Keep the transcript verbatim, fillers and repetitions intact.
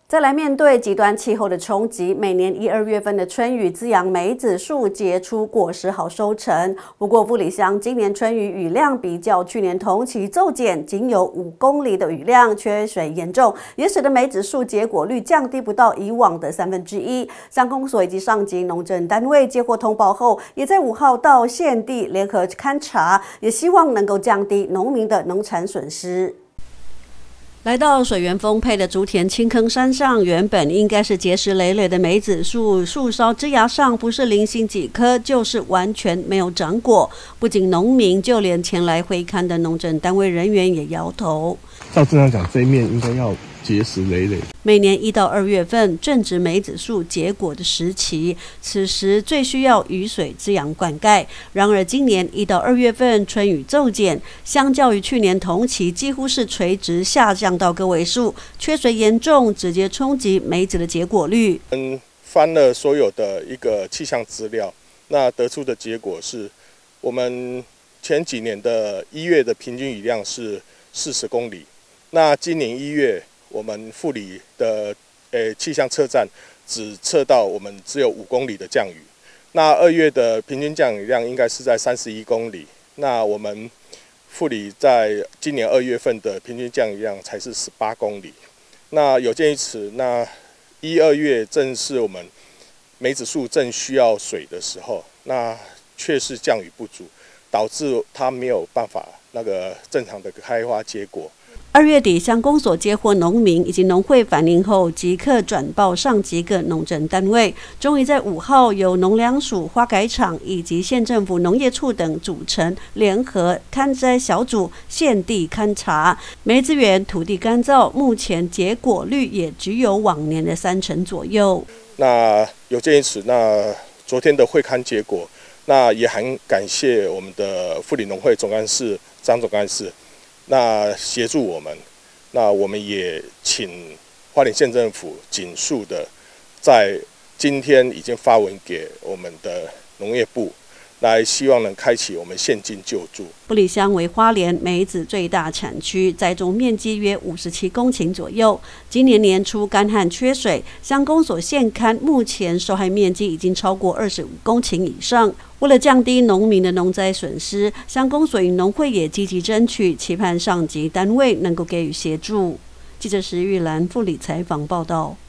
再来面对极端气候的冲击，每年一二月份的春雨滋养梅子树结出果实，好收成。不过富里乡今年春雨雨量比较去年同期骤减，仅有五公里的雨量，缺水严重，也使得梅子树结果率降低不到以往的三分之一。乡公所以及上级农政单位接获通报后，也在五号到现地联合勘查，也希望能够降低农民的农产损失。来到水源丰沛的竹田青坑山上，原本应该是结实累累的梅子树，树梢枝芽上不是零星几颗，就是完全没有长果。不仅农民，就连前来会勘的农政单位人员也摇头。 照正常讲，这一面应该要结实累累。 每年一到二月份正值梅子树结果的时期，此时最需要雨水滋养灌溉。然而今年一到二月份春雨骤减，相较于去年同期几乎是垂直下降到个位数，缺水严重，直接冲击梅子的结果率。 嗯，翻了所有的一个气象资料，那得出的结果是，我们前几年的一月的平均雨量是四十公里，那今年一月我们富里的诶气象测站只测到我们只有五公里的降雨，那二月的平均降雨量应该是在三十一公里，那我们富里在今年二月份的平均降雨量才是十八公里。那有鉴于此，那一二月正是我们梅子树正需要水的时候，那却是降雨不足，导致它没有办法那个正常的开花结果。 二月底，乡公所接获农民以及农会反映后，即刻转报上级各农政单位。终于在五号，由农粮署、花改场以及县政府农业处等组成联合勘摘小组，现地勘查。梅子园土地干燥，目前结果率也只有往年的三成左右。 那有鉴于此，那昨天的会勘结果，那也很感谢我们的富里农会总干事张总干事。那协助我们，那我们也请花莲县政府紧速的在今天已经发文给我们的农业部，来希望能开启我们现金救助。 富里乡为花莲梅子最大产区，栽种面积约五十七公顷左右。今年年初干旱缺水，乡公所现勘目前受害面积已经超过二十五公顷以上。为了降低农民的农灾损失，乡公所与农会也积极争取，期盼上级单位能够给予协助。记者石玉兰富里采访报道。